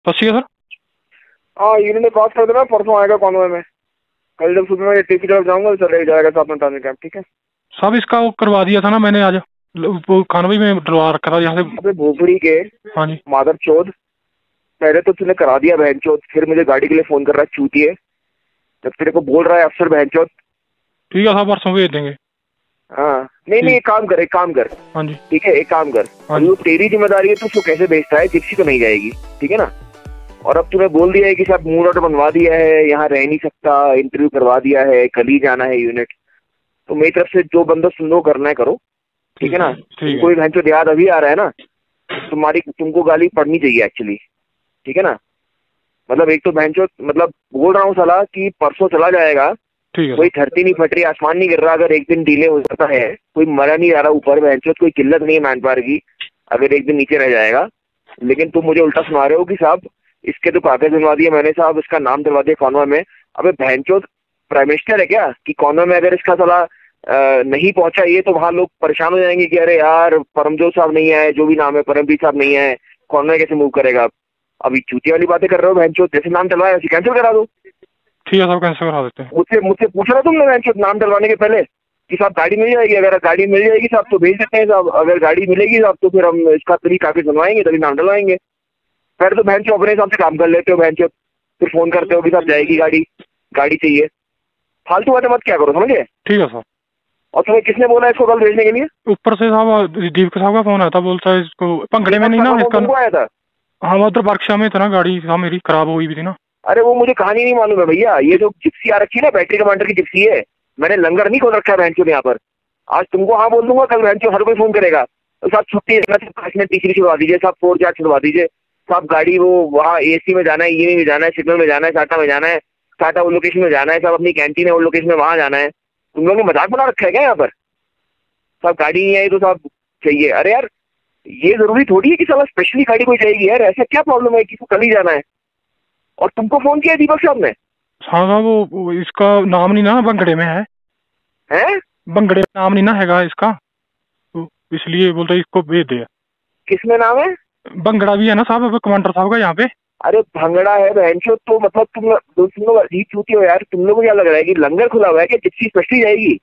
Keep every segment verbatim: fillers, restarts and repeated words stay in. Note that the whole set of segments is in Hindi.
सत श्री अकाल सर। हाँ यूनिट में पास कर देना, परसों आएगा कॉन्वॉय में। कल जब सुबह मैं टी की तरफ जाऊंगा तो चले जाएगा साथ में ट्रांजिट कैंप, ठीक है। साहब इसका वो करवा दिया था ना मैंने आज, वो कानवी में डलवा रखा था यहाँ से। अबे भोपड़ी के हाँ जी। मादर चौध, पहले तो तूने करा दिया बहन चौथ, फिर मुझे गाड़ी के लिए फोन कर रहा है चूतिए। जब तेरे को बोल रहा है अफसर बहन चौथ। ठीक है साहब, परसों भेज देंगे। हाँ नहीं नहीं, एक काम कर, एक काम कर। हाँ जी ठीक है, एक काम कर। हाँ अभी वो तेरी जिम्मेदारी है, तू उसको कैसे भेजता है, जिप्सी तो नहीं जाएगी, ठीक है ना। और अब तूने बोल दिया है कि साहब मूड ऑर्डर बनवा दिया है, यहाँ रह नहीं सकता, इंटरव्यू करवा दिया है, कल ही जाना है यूनिट। तो मेरी तरफ से जो बंदा सुन लो करना है करो, ठीक है ना। तुमको भी भैंचो याद अभी आ रहा है ना, तुम्हारी तुमको गाली पड़नी चाहिए एक्चुअली, ठीक है ना। मतलब एक तो भैंचो, मतलब बोल रहा हूँ सलाह कि परसों चला जाएगा, कोई धरती नहीं फट रही, आसमान नहीं गिर रहा। अगर एक दिन डिले हो जाता है, कोई मरा नहीं आ रहा ऊपर, भैंचो कोई किल्लत नहीं है मैन पावर की, अगर एक दिन नीचे रह जाएगा। लेकिन तुम मुझे उल्टा सुना रहे हो कि साहब इसके तो कागज बनवा दिए मैंने, साहब इसका नाम दिलवा दिया कॉन्वॉय में। अबे भैंचो प्राइम मिनिस्टर है क्या कि कॉन्वॉय में अगर इसका सलाह नहीं पहुंचा ये तो वहां लोग परेशान हो जाएंगे कि अरे यार परमजोत साहब नहीं आए, जो भी नाम है परमजीत साहब नहीं आए, कॉन्वॉय कैसे मूव करेगा। अभी चूतिया वाली बातें कर रहे हो भैंचो, जैसे नाम डलवाया वैसे कैंसिल करा दो। ठीक है साहब, कैंसिल करा देते हैं। मुझसे मुझसे पूछा था तुमने भैंचो नाम डलवाने के पहले कि साहब गाड़ी मिल जाएगी, अगर गाड़ी मिल जाएगी साहब तो भेज देते हैं साहब, अगर गाड़ी मिलेगी साहब तो फिर हम इसका तभी कागज बनवाएंगे तभी नाम डलवाएंगे। फिर तो भैंचो अपने हिसाब से काम कर लेते हो भैंचो, फिर फोन करते हो कि साहब जाएगी गाड़ी, गाड़ी चाहिए। फालतू बातें मत क्या करो, समझे। ठीक है सर। और तुम्हें किसने बोला इसको कल भेजने के लिए? ऊपर से साहब दीपक साहब का फोन आया था, बोलता है इसको भंगड़े में नहीं ना इसका आया था। हाँ उधर वर्कशॉप में था ना, गाड़ी साहब मेरी खराब हुई भी थी ना। अरे वो मुझे कहानी नहीं मालूम है भैया, ये जो जिप्सी आ रखी है ना बैटरी कमांडर की जिप्सी है, मैंने लंगर नहीं खोल रखा है भैंचो यहाँ पर। आज तुमको हाँ बोल दूंगा, कल भैंचो हर कोई फोन करेगा तो साहब छुट्टी टीसी छुड़वा दीजिए साहब, फोर चार छुड़वा दीजिए साहब, गाड़ी वो वहाँ एसी में जाना है, ई में जाना है, सिग्नल में जाना है, टाटा में जाना है, टाटा वो लोकेशन में जाना है साहब, अपनी कैंटीन है वो लोकेशन में वहाँ जाना है। तुम लोगों ने मजाक बना रखा है क्या यहाँ पर? साहब गाड़ी नहीं आई तो साहब चाहिए। अरे यार ये जरूरी थोड़ी है कि साला स्पेशली गाड़ी कोई जाएगी यार, ऐसा क्या प्रॉब्लम है कि कल ही जाना है। और तुमको फोन किया दीपक साहब ने? हाँ हाँ, वो, वो इसका नाम नहीं ना बंगड़े में है, हैं बंगड़े में नाम नहीं ना हैगा इसका, तो इसलिए बोलते इसको भेज दे। किसमें नाम है? बंगड़ा भी है ना साहब कमांडर साहब का यहाँ पे। अरे भंगड़ा है बहनचोद, तो मतलब तुम तुम लोग अजीब चूती हो यार। तुम लोग को क्या लग रहा है कि लंगर खुला हुआ है कि जिप्सी स्पेशली जाएगी?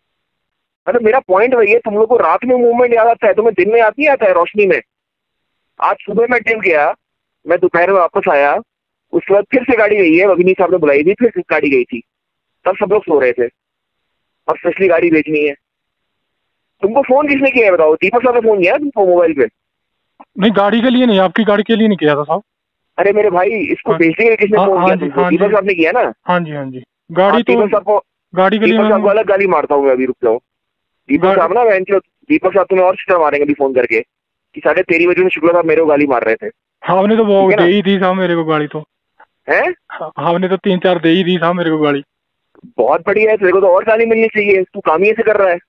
मतलब मेरा पॉइंट वही है, तुम लोग को रात में मूवमेंट याद आता है, तुम्हें दिन में याद नहीं आता है रोशनी में। आज सुबह मैं ट्रिप गया, मैं दोपहर में वापस आया, उसके बाद फिर से गाड़ी गई है, अग्नि साहब ने बुलाई थी, फिर गाड़ी गई थी, तब सब लोग सो रहे थे। अब स्पेशली गाड़ी भेजनी है। तुमको फोन किसने किया है बताओ? दीपक साहब ने फोन किया तुमको मोबाइल पे? नहीं गाड़ी के लिए नहीं, आपकी गाड़ी के लिए नहीं किया था साहब। अरे मेरे भाई इसको हाँ, भेजने के लिए किसने हाँ, फोन हाँ, किया जी, तुमको? हाँ, दीपक साहब ने किया ना? हाँ जी हाँ जी। गाड़ी तो दीपक साहब को गाड़ी के लिए दीपक साहब को अलग गाली मारता हूँ मैं, अभी रुक जाओ। दीपक साहब ना बहन, दीपक साहब तुम्हें और सिस्टर मारेंगे अभी फोन करके कि साढ़े तेरह बजे में शुक्ला साहब मेरे को गाली मार रहे थे। हाँ हमने तो वो दे ही दी साहब मेरे को गाड़ी, तो है हमने तो तीन चार दे ही दी साहब मेरे को गाड़ी। बहुत बढ़िया है, तेरे को तो और गाली मिलनी चाहिए, तू काम ही ऐसे कर रहा है।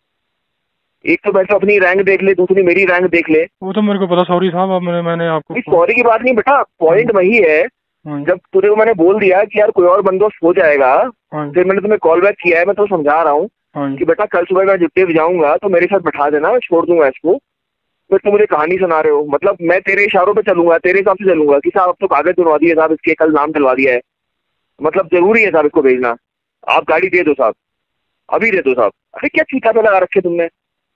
एक तो वैसे अपनी रैंक देख ले, दूसरी मेरी रैंक देख ले। वो तो मेरे को पता, सॉरी साहब, अब मैंने मैंने आपको सॉरी की बात नहीं बेटा, पॉइंट वही है। जब तुझे को मैंने बोल दिया कि यार कोई और बंदोबस्त हो जाएगा, फिर मैंने तुम्हें कॉल बैक किया है, मैं तो समझा रहा हूँ कि बेटा कल सुबह मैं ड्यूटी पे जाऊंगा तो मेरे साथ बैठा देना, मैं छोड़ दूंगा इसको। फिर तुम मुझे कहानी सुना रहे हो, मतलब मैं तेरे इशारों पे चलूंगा, तेरे हिसाब से चलूंगा कि साहब अब तो कागज दिलवा दिए साहब, इसके कल नाम दिलवा दिया है, मतलब जरूरी है साहब इसको भेजना, आप गाड़ी दे दो साहब, अभी दे दो साहब। अरे क्या चीता पे लगा रखे तुमने?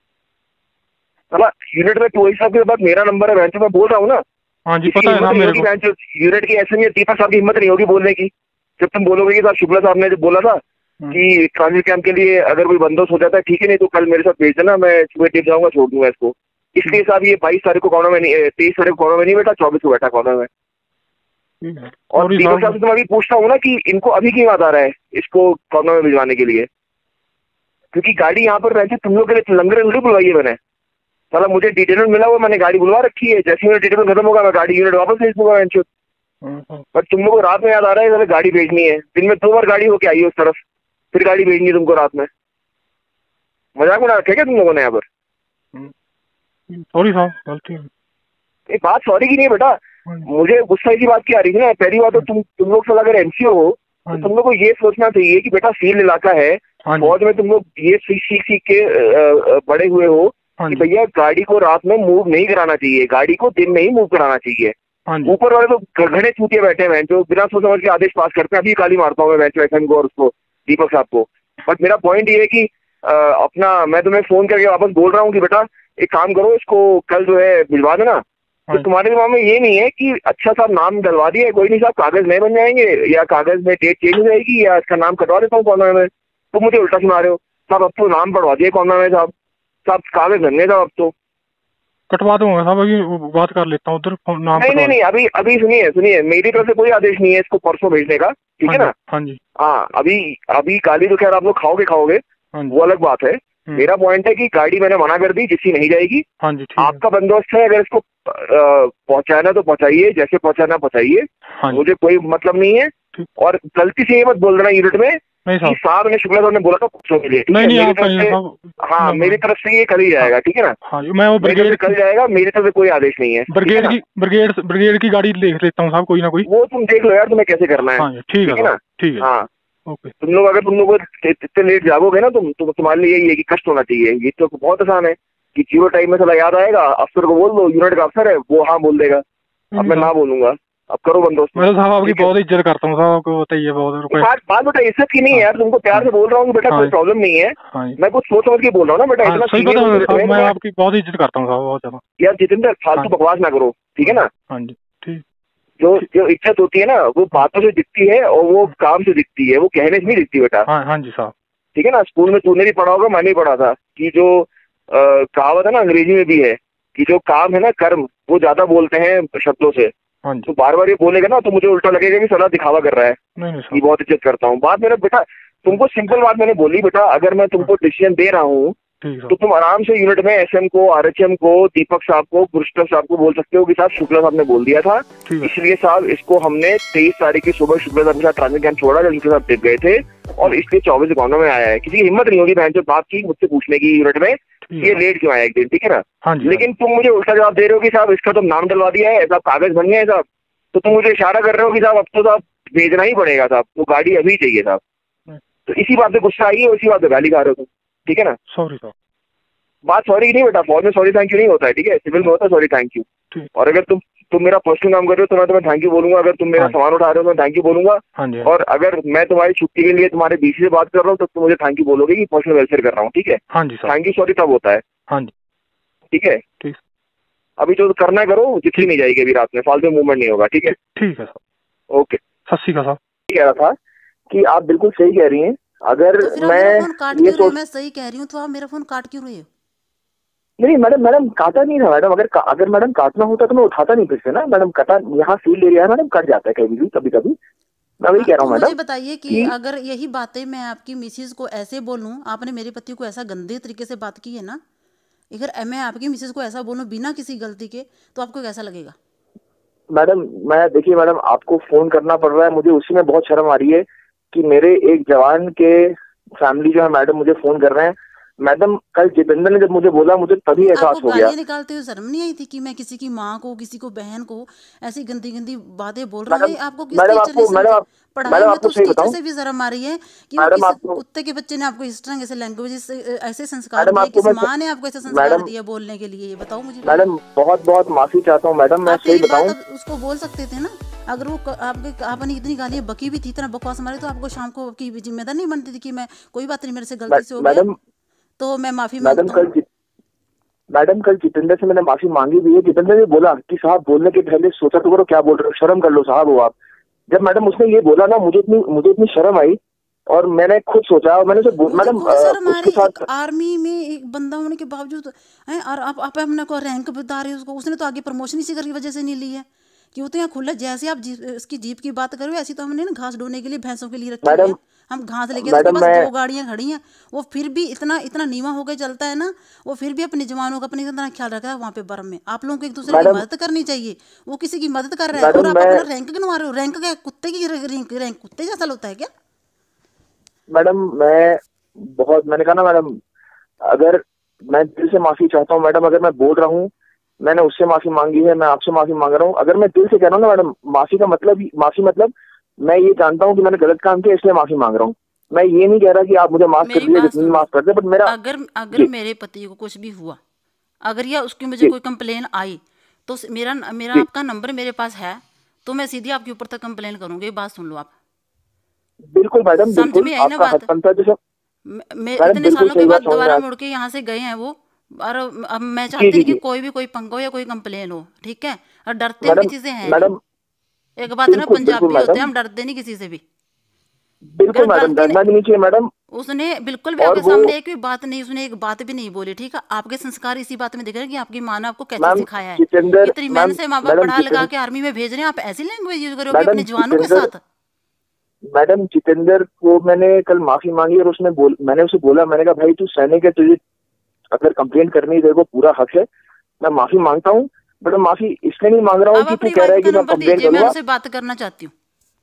यूनिट में टू साहब के बाद मेरा नंबर है बेंच, मैं बोल रहा हूँ ना। हाँ जी पता है ना मेरे को। यूनिट की ऐसे नहीं, दीपक साहब की हिम्मत नहीं होगी बोलने की। जब तुम बोलोगे कि साहब शुक्ला साहब ने जब बोला था कि ट्रांजिट कैंप के लिए अगर कोई बंदोबस्त हो जाता है ठीक है, नहीं तो कल मेरे साथ भेज देना, मैं सुबह टिप जाऊंगा, छोड़ दूंगा इसको। इसलिए साहब ये बाईस तारीख को कॉर्नर में नहीं, तेईस तारीख को कॉर्नर में नहीं बैठा, चौबीस को बैठा कॉर्नर में। और दीपक साहब से तो मैं अभी पूछता हूँ ना कि इनको अभी क्यों याद आ रहा है इसको कॉर्नर में भिजवाने के लिए, क्योंकि गाड़ी यहाँ पर रहती तुम लोग के लिए लंगर नहीं बुलवाई है मैंने। साला मुझे डिटेलमेंट मिला हुआ, मैंने गाड़ी बुलवा रखी है, जैसे ही डिटेलमेंट खत्म होगा मैं गाड़ी यूनिट वापस भेज दूंगा। बट तुम लोग को रात में याद आ रहा है गाड़ी भेजनी है, दिन में दो बार गाड़ी होके आई है उस तरफ, फिर गाड़ी भेजनी है तुमको रात में। मजाक बना रखा है क्या तुम लोगों ने यहाँ पर? सॉरी साहब, गलती है। एक बात सॉरी की नहीं बेटा, मुझे गुस्सा इसी बात की आ रही थी ना। पहली बात तो तुम तुम लोग साला अगर एमसीओ हो तो तुम लोग को ये सोचना चाहिए कि बेटा फील्ड इलाका है, फौज में तुम लोग ये सीख सीख सीख के बड़े हुए हो कि भैया गाड़ी को रात में मूव नहीं कराना चाहिए, गाड़ी को दिन में ही मूव कराना चाहिए। हाँ जी ऊपर वाले तो घड़े चूतिए बैठे हैं जो बिना सोच समझ के आदेश पास करते हैं। अभी गाली मारता हूँ मैं एस एम को और उसको, दीपक साहब को। बट मेरा पॉइंट ये है कि आ, अपना मैं तुम्हें फोन करके वापस बोल रहा हूँ कि बेटा एक काम करो, इसको कल जो है भिजवा देना। हाँ तो तुम्हारे दिमाग में ये नहीं है कि अच्छा साहब नाम डलवा दिया, कोई नहीं साहब कागज नए बन जाएंगे, या कागज में डेट चेंज हो जाएगी, या इसका नाम कटवा देता हूँ कॉर्नर में। तो मुझे उल्टा सुना रहे हो साहब, अब तो नाम पढ़वा दिए कॉर्नर में साहब, साहब कागज बन गए साहब अब तो। कटवा दूंगा साहब, अभी वो बात कर लेता हूँ उधर, फोन- नाम नहीं कटवा नहीं नहीं, अभी अभी सुनिए सुनिए, मेरी तरफ से कोई आदेश नहीं है इसको परसों भेजने का, ठीक है हाँ ना। जी हाँ जी हाँ, अभी अभी गाली तो खैर आप लोग खाओगे खाओगे, हाँ जी वो अलग बात है। हम्म, मेरा पॉइंट है कि गाड़ी मैंने मना कर दी, जिसकी नहीं जाएगी। हाँ जी ठीक है आपका बंदोबस्त है, अगर इसको अ, पहुंचाना तो पहुंचाइए, जैसे पहुंचाना पहुंचाइए, हाँ जी मुझे कोई मतलब नहीं है। ठीक। और गलती से ये मत बोल देना यूनिट में नहीं कि साहब, साहब ने शुक्ला साहब ने बोला था परसों के लिए, ठीक नहीं है। नहीं मेरी आप तरफ कहिए से, साहब। हाँ मैं- मेरी तरफ से ये कल ही हाँ जाएगा, ठीक है ना। हाँ जी, मैं वो मेरी तरफ से ब्रिगेड कल जाएगा, मेरी तरफ से कोई आदेश नहीं है, ठीक है ब्रिगेड ना। की ब्रिगेड ब्रिगेड की गाड़ी देख लेता हूँ साहब, कोई ना कोई। वो तुम देख लो यार, तुम्हें कैसे करना है, हाँ जी ठीक है ठीक है साहब, ना। ठीक है हाँ, ओके। तुम लोग अगर तुम लोग इतने लेट जागोगे ना तुम, तो तुम्हारे लिए यही है कि कष्ट होना चाहिए। ये तो बहुत आसान है कि जीरो टाइम में साला याद आएगा, अफसर को बोल दो, यूनिट का अफसर है वो हाँ बोल देगा, अब मैं ना बोलूंगा। अब करो बंदोबस्त। मैं तो साहब आपकी ठीक है। बहुत इज्जत करता हूँ साहब, आपको बताइए, बहुत रुपए। बात बात बेटा इज्जत की नहीं है हाँ यार, तुमको प्यार हाँ से बोल रहा हूँ कि बेटा हाँ कोई प्रॉब्लम नहीं है, हाँ जी, मैं कुछ सोच समझ के बोल रहा हूँ ना बेटा, हाँ इतना सही सीनियर पता है यूनिट साहब, में मैं मैं। आपकी बहुत इज्जत करता हूँ साहब, बहुत ज्यादा। यार जितेंद्र हाँ फालतू बकवास ना करो, ठीक है ना। हाँ जी ठीक जो ठीक। जो इज्जत होती है ना वो बातों से दिखती है और वो काम से दिखती है, वो कहने से नहीं दिखती बेटा, हाँ हाँ जी साहब। ठीक है ना। स्कूल में तूने भी पढ़ा होगा, मैंने भी पढ़ा था कि जो अ, कहावत है ना अंग्रेजी में भी है कि जो काम है ना कर्म, वो ज्यादा बोलते हैं शब्दों से। हाँ जी तो बार बार ये बोलेगा ना तो मुझे उल्टा लगेगा कि साला दिखावा कर रहा है नहीं नहीं कि साहब। बहुत इज्जत करता हूँ। बात मेरा बेटा, तुमको सिंपल बात मैंने बोली बेटा, अगर मैं तुमको डिसीजन दे रहा हूँ ठीक है तो तुम आराम से यूनिट में एसएम को, आरएचएम को, दीपक साहब को, पुरुषोत्तम साहब को बोल सकते हो कि साहब शुक्ला साहब ने बोल दिया था, ठीक है इसलिए साहब इसको हमने तेईस तारीख की सुबह शुक्ला साहब के साथ ट्रांजिट कैंप छोड़ा जब उनके साथ टिप गए थे, और इसलिए चौबीस दुकानों में आया है। किसी की हिम्मत नहीं होगी बहन से बात की मुझसे पूछने की यूनिट में ठीक ये है लेट क्यों आया एक दिन, ठीक है ना। हाँ जी लेकिन तुम मुझे उल्टा जवाब दे रहे हो कि साहब इसका तो नाम डलवा दिया है साहब, कागज बन गए हैं साहब, तो तुम मुझे इशारा कर रहे हो कि साहब अब तो साहब भेजना ही पड़ेगा साहब, वो गाड़ी अभी चाहिए साहब। तो इसी बात पे गुस्सा आई है, उसी बात पे गाली खा रहे हो तुम, ठीक है ना। सॉरी साहब। बात सॉरी की नहीं बेटा, फौज में सॉरी थैंक यू नहीं होता है, ठीक है, सिविल में होता है सॉरी थैंक यू। ठीक। और अगर तुम तुम मेरा पर्सनल काम कर रहे हो तो मैं तुम्हें थैंक यू बोलूंगा, अगर तुम मेरा हाँ। सामान उठा रहे हो तो मैं थैंक यू बोलूंगा, हाँ जी और अगर मैं तुम्हारी छुट्टी के लिए तुम्हारे बीसी से बात कर रहा हूँ तो तुम मुझे थैंक यू बोलोगे कि पर्सनल वेलफेयर कर रहा हूँ, ठीक है। हाँ जी साहब। थैंक यू सॉरी तब होता है, हाँ जी ठीक है। ठीक अभी जो करना है करो, जितनी नहीं जाएगी अभी रात में, फालतू मूवमेंट नहीं होगा, ठीक है। ठीक है साहब। ओके। सत श्री अकाल साहब। कह रहा था कि आप बिल्कुल सही कह रही हैं, अगर तो फिर आप मेरा फोन काट मैं ये क्यों रहे हो? सोच, मैं सही कह रही हूँ तो आप मेरा फोन काट क्यों रहे हो? नहीं मैडम मैडम काटा नहीं था मैडम, अगर अगर मैडम काटना होता तो मैं उठाता नहीं फिर से ना मैडम, कटा यहाँ सील एरिया है मैडम, कट जाता है कभी भी कभी कभी, मैं वही हाँ, कह रहा तो हूँ मुझे मैडम। बताइए कि, कि अगर यही बातें मैं आपकी मिसेज को ऐसे बोलूं, आपने मेरे पति को ऐसा गंदे तरीके से बात की है ना, अगर मैं आपकी मिसेज को ऐसा बोलूं बिना किसी गलती के, तो आपको कैसा लगेगा? मैडम मैं देखिए मैडम, आपको फोन करना पड़ रहा है मुझे, उसी में बहुत शर्म आ रही है कि मेरे एक जवान के फैमिली जो है मैडम मुझे फोन कर रहे हैं। मैडम कल जितेंद्र ने जब मुझे बोला मुझे तभी एहसास आपको हो गया। गालियां निकालते हुए शर्म नहीं आई थी कि मैं किसी की माँ को, किसी को बहन को ऐसी गंदी गंदी बातें बोल रहा हूँ? मैडम आपको किस मैडम टीचर ने आपको मैडम समझा? आप- पढ़ाई मैडम में आपको तो उस सही टीचर बताऊं, से भी शर्म आ रही है कि वो मैडम किस आपको कुत्ते के बच्चे ने आपको इस तरह से लैंग्वेज, ऐसे संस्कार मैडम दिए, आपको किस मैं माँ ने आपको ऐसे संस्कार मैडम दिए बोलने के लिए? ये बताओ मुझे। मैडम बहुत बहुत माफी चाहता हूँ मैडम, मैं आप तो सही ये बात बताऊं, अब उसको बोल सकते थे ना, अगर वो क- आपके आपने इतनी गालियां बकी भी थी, इतना बकवास मारे, तो आपको शाम को आपकी जिम्मेदार नहीं बनती थी कि मैं, कोई बात नहीं मेरे से गलती से हो गया मैडम तो मैं माफी मैडम मांगता हूँ। कल मैडम कल जितेंद्र से मैंने माफी मांगी भी है, जितेंद्र ने बोला कि साहब बोलने के पहले सोचा तो करो क्या बोल रहे हो, शर्म कर लो साहब हो आप। जब मैडम उसने ये बोला ना मुझे इतनी मुझे इतनी शर्म आई, और मैंने खुद सोचा और मैंने उसे मुझे मैडम खुद शर्म आ उसके रही, एक साथ आर्मी में एक बंदा होने के बावजूद है, और आप आप अपने को रैंक बता रहे हो उसको। उसने तो आगे प्रमोशन इसी की वजह से नहीं ली है कि वो तो यहाँ खुला, जैसे आप जीप, इसकी जीप की बात करो, ऐसी तो हमने ना घास ढोने के लिए भैंसों के लिए रखी हुई है, मैडम हम घास लेके, उसके मैडम पास मैं दो गाड़ियां खड़ी हैं, वो फिर भी इतना इतना नीवा होकर चलता है ना, वो फिर भी अपने जवानों का अपने इतना ख्याल रखता है वहाँ पे बर्म में। आप लोगों को एक दूसरे की मैडम मदद करनी चाहिए, वो किसी की मदद कर रहा है और मैडम आप मैं अपना रैंक गिनवा रहे हो। रैंक क्या कुत्ते की रैंक? रैंक कुत्ते जैसा होता है क्या? मैडम मैं बहुत मैंने कहा ना मैडम, अगर मैं दिल से माफी चाहता हूँ मैडम, अगर मैं बोल रहा हूँ, मैंने उससे माफी मांगी है, मैं आपसे माफी मांग रहा हूँ, अगर मैं दिल से कह रहा हूँ ना मैडम, माफी का मतलब ही माफी मतलब मैं ये जानता हूँ कि मैंने गलत काम किया इसलिए माफी मांग रहा हूँ। मैं ये नहीं कह रहा कि आप मुझे माफ कर मेरी दीजिए बात जितनी सुनो, माफ कर दे, बट मेरा अगर अगर जी मेरे पति को कुछ भी हुआ, अगर या उसकी मुझे जी कोई कंप्लेन आई, तो स- मेरा मेरा जी आपका नंबर मेरे पास है, तो मैं सीधी आपके ऊपर तक कंप्लेन करूंगी। ये बात सुन लो आप, बिल्कुल मैडम, समझ बिल्कुल में आई ना आपका हक बात? बनता है जैसे। मैं मैं- मैडम इतने बिल्कुल सालों के सही बाद बात समझ में दोबारा आ। मुड़ के यहाँ से गए हैं वो। और अब मैं जी चाहती जी नहीं कि जी कोई भी कोई पंगा हो या कोई कंप्लेन हो, ठीक है? और डरते हम मैडम, किसी से हैं नहीं। मैडम एक बात है ना, बिल्कुल बिल्कुल पंजाबी होते हैं, मैडम, हम डरते नहीं किसी से भी। अगर बिल्कुल मैडम, गलती ने डरना भी नहीं चाहिए मैडम। उसने बिल्कुल भी और आपके वो सामने एक भी बात नहीं, उसने एक बात भी नहीं बोली, ठीक है? आपके संस्कार इसी बात में दिख रहे हैं कि आपकी माँ ने आपको कैसे मैम सिखाया है। जितेंद्र, इतनी मैम मेहनत से माँ बाप मैडम पढ़ा लगा जितेंद्र, के आर्मी में भेज रहे हैं, आप ऐसी लैंग्वेज यूज करोगे अपने मैडम जवानों के जितेंद्र, साथ? मैडम जितेंद्र को मैंने कल माफी मांगी और उसने बोल मैंने उसे बोला, मैंने कहा भाई तू सैनिक है, तुझे अगर कंप्लेंट करनी है तेरे को पूरा हक है, मैं माफी मांगता हूँ, बट मैं माफी इसलिए नहीं मांग रहा हूँ अब कि तू अपनी कह रहा वाइफ है का कि मैं नंबर कंप्लेंट दीजिए, मैं करूंगा। उनसे बात करना चाहती हूँ।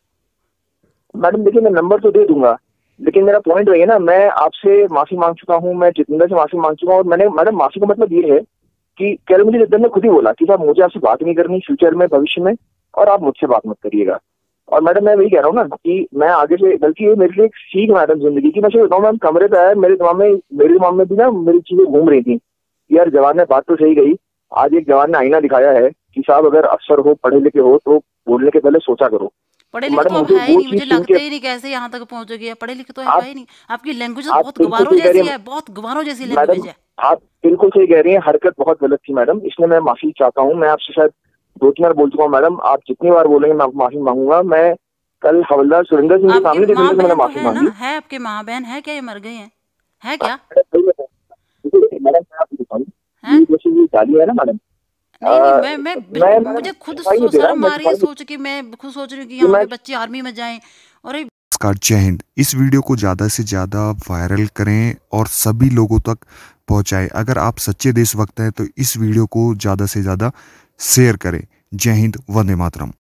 मैडम देखिए, मैं नंबर तो दे दूंगा, लेकिन मेरा पॉइंट वही है ना, मैं आपसे माफी मांग चुका हूँ, मैं जितेंद्र से माफी मांग चुका हूँ, और मैंने मैडम माफी का मतलब ये है कि कह रहे मुझे जितेंद्र ने खुद ही बोला कि साहब मुझे आपसे बात नहीं करनी फ्यूचर में, भविष्य में, और आप मुझसे बात मत करिएगा। और मैडम मैं वही कह रहा हूँ ना कि मैं आगे से, बल्कि ये मेरे लिए एक सीख मैडम जिंदगी की। मैं सही बताऊँ, मैम कमरे पे आया, मेरे दिमाग में मेरे दिमाग में भी ना मेरी चीजें घूम रही थी कि यार जवान ने बात तो सही गई। आज एक जवान ने आईना दिखाया है कि साहब अगर अफसर हो, पढ़े लिखे हो, तो बोलने के पहले सोचा करो। पढ़े तो लिखे तो मैडम अब मुझे है ही वो नहीं, चीज मुझे सुन के, लगता ही नहीं कैसे यहाँ तक पहुंचोगे। पढ़े लिखे तो है आप ही नहीं। आपकी लैंग्वेज तो आप बहुत बिल्कुल गवारों सही कह रही जैसी हैं है, बहुत गवारों जैसी मैडम, लैंग्वेज है। आप बिल्कुल सही कह रही हैं, हरकत बहुत गलत थी मैडम, इसलिए मैं माफी चाहता हूँ। मैं आपसे शायद दो तीन बार बोल चुका हूँ मैडम, आप जितनी बार बोलेंगे मैं माफी मांगूंगा। मैं कल हवलदार सुरेंद्र सिंह के आपकी सामने माँ जितेंद्र से मैंने बहन तो माफी है ना? मांगी। है आपके माँ बहन है क्या? ये मर गए हैं? है क्या? देखिए, मैडम मैं आपको बताऊँ, है? ये जैसे ये गाली है ना मैडम, नहीं नहीं, अ, मैं मैं मैं बिल्कुल, मैडम मुझे खुद सफाई सो नहीं दे रहा, शर्म मैं आ रही है सफाई नहीं, सोच के। मैं खुद सोच रही हूँ कि ये यहाँ मैं पे बच्चे आर्मी में जाएं। और ये नमस्कार, जय हिंद। इस वीडियो को ज़्यादा से ज़्यादा वायरल करें और सभी लोगों तक पहुंचाएं। अगर आप सच्चे देशभक्त हैं तो इस वीडियो को ज़्यादा से ज़्यादा शेयर करें। जय हिंद, वंदे मातरम।